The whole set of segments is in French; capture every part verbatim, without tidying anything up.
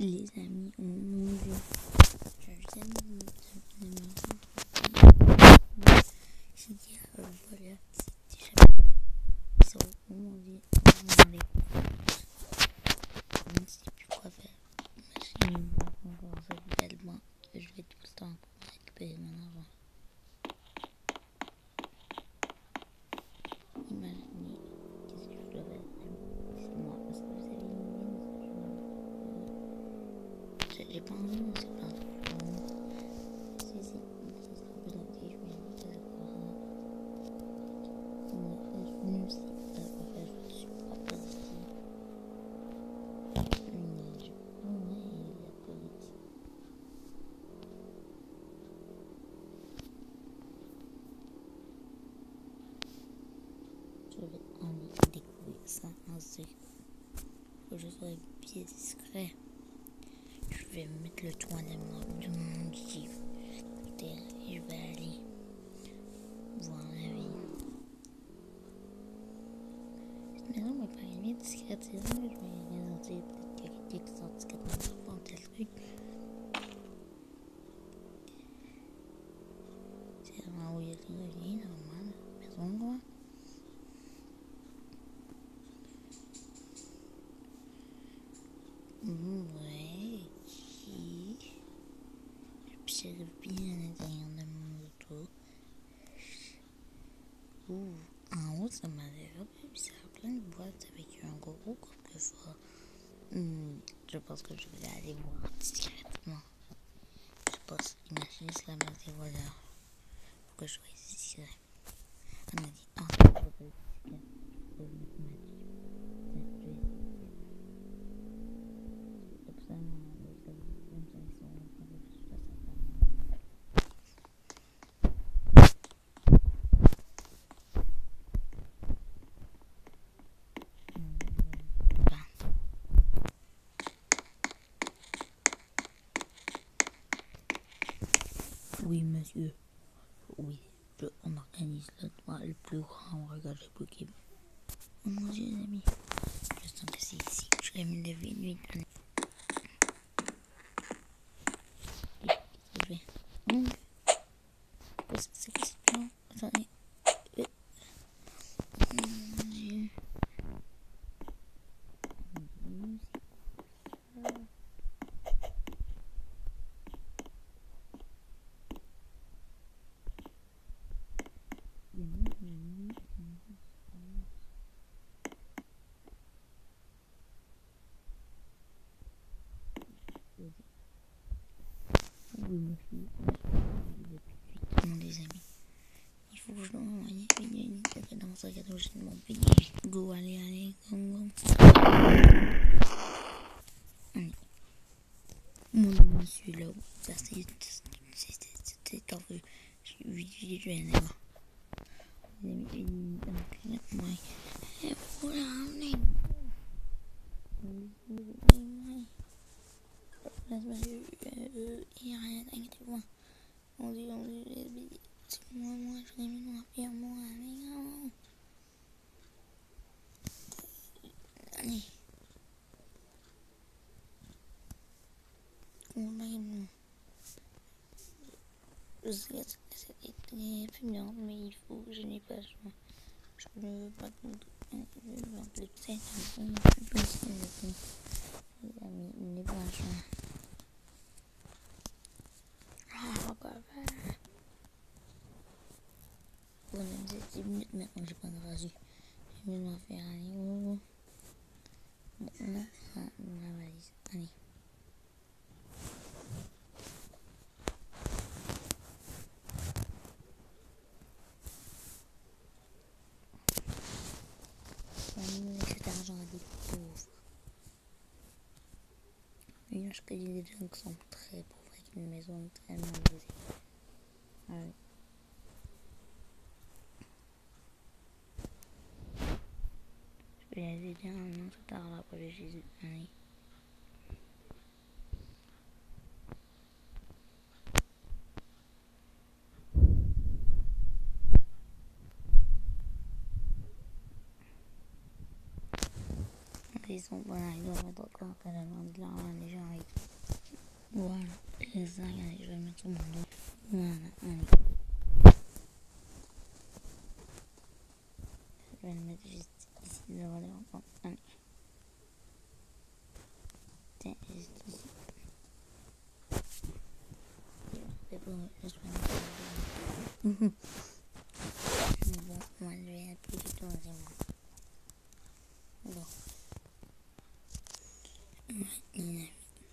Les amis, on nous dit. J'aime les amis. J'ai dit à voilà, c'était on m'a dit, on allait. Je ne sais plus quoi faire. Imagine, on va faire tellement que je vais tout le temps récupérer mon argent. Imaginez, qu'est-ce que je dois faire? Dites-moi, est-ce que vous avez une idée? J'ai pas envie, mais c'est pas un truc. Si, si, c'est un peu d'actif, mais je sais pas. Je ne sais pas quoi faire, je ne suis pas positive. Mais je connais la politique. Je vais aller découvrir ça en secret. Faut que je sois bien discret. Je vais mettre le toit de mon chiffre. Et je vais aller voir la ville. Cette maison me paraît bien discrète. C'est vrai que je vais rien sortir. Peut-être qu'il y a quelqu'un qui sort discrètement pour faire tel truc. C'est vraiment où il y a rien, normal. Maison quoi. Ouais, qui j'observe bien à l'intérieur de mon auto. Ouh, en haut, ça m'a l'air un peu bizarre. Plein de boîtes avec un gros coffre-fort. Hmm, je pense que je vais aller voir discrètement. Je pense, imaginez si la masse des voleurs. Faut que je sois discret. On a dit, ah, je ne peux pas être discret. Je peux mettre ma vie. Je vais essayer. Comme ça, non, même ça, ils sont en train de faire ça. Oui, monsieur. Oui, je, on organise le toit le plus grand regard de Pokémon. Oh mon dieu, les amis. Je sens que c'est ici. Je vais me lever une nuit. Qu'est-ce que je fais? Hum. Qu'est-ce que c'est que ça? Non, attendez. Euh. Oh mon dieu. Oui, monsieur. Mon des amis. Il faut que je l'envoie. Il y a dans ce cadeau, j'ai mon pays. Go, allez, allez, go, go. Allez. Mon monsieur là, ça c'est. C'est en fait. Je vais aller voir. Les amis, moi. Et voilà, on est. Il n'y a rien, inquiétez-vous. On dit, on dit, c'est moi, moi, je l'ai mis dans la pierre, moi, allez. On a une. Je sais que c'est étudiant, mais il faut que je n'ai pas choix. Je ne veux pas que les scènes sont plus possibles. Les amis, il n'est pas choix. Ah, quoi faire? Bon, c'est dix minutes maintenant, j'ai pas de rasu. Je vais m'en faire aller. Oh. Maintenant, la valise. Allez. Cet argent à des pauvres. Oui, je connais des gens qui sont très pauvres avec une maison très mal visée. Allez. Je vais aller dire un autre tard là pour le Jésus. Allez. Ils sont pas là, ils doivent mettre encore que la demande là, les gens arrivent. Voilà, et ça, regardez, je vais mettre sur mon dos. Voilà, allez. Je vais le mettre juste ici, devant les enfants. Allez. Tiens, juste ici. C'est bon, je vais mettre. Bon, moi je vais appuyer du tout, c'est bon. Bon. Les amis.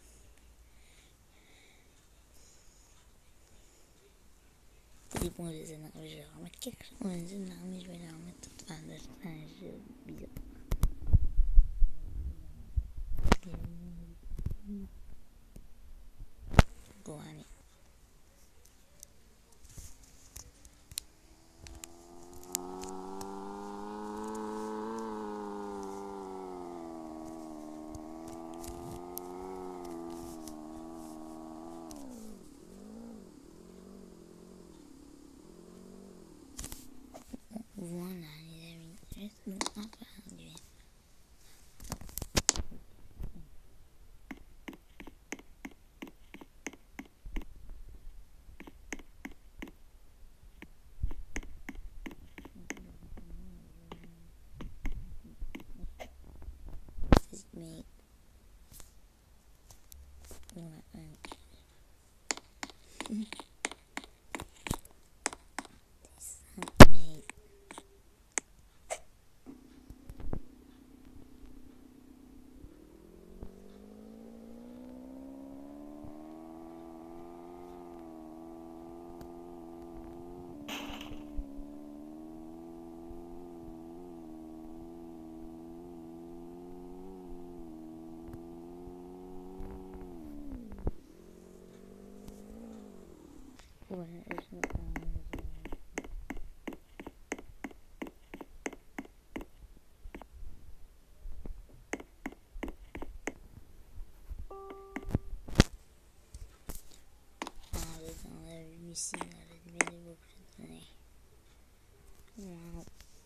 C'est bon, les énerves, je vais remettre quelque chose. Les énerves, je vais les remettre toute fin de fin, je bizarre. Bon, allez. Voilà, les amis. Juste nous un peu induire. Mais voilà, un. Mais voilà, je vais dans la vue ici, dans la vidéo que je donnais. Wow.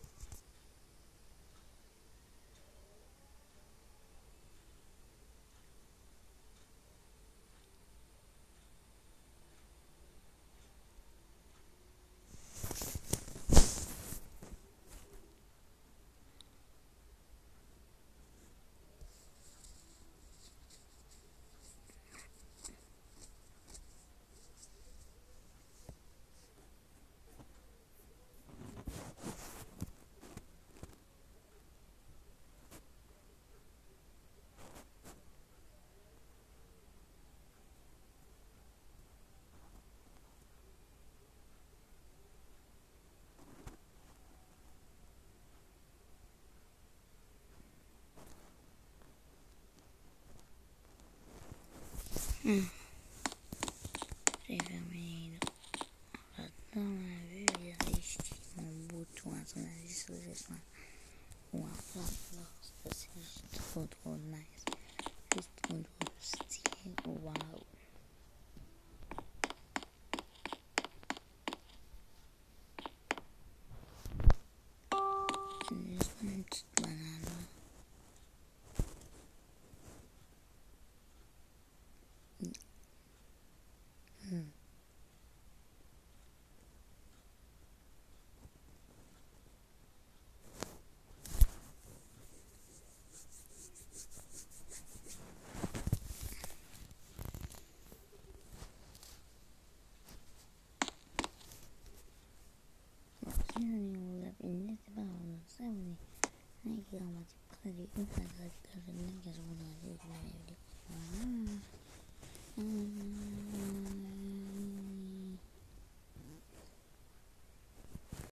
Hmm. J'ai fermé là. Dans la vue, il y a ici mon bouton à son avis sur les soins. Wow, là, là, ça c'est juste trop trop nice. Juste trop trop stylé. Wow. C'est juste une petite banane. Hmm. Si vous avez n'hésitez pas à vous abonner. Like, comment tu peux aller une fois de la vidéo, je vous dis que je vous donne la vidéo. Voilà.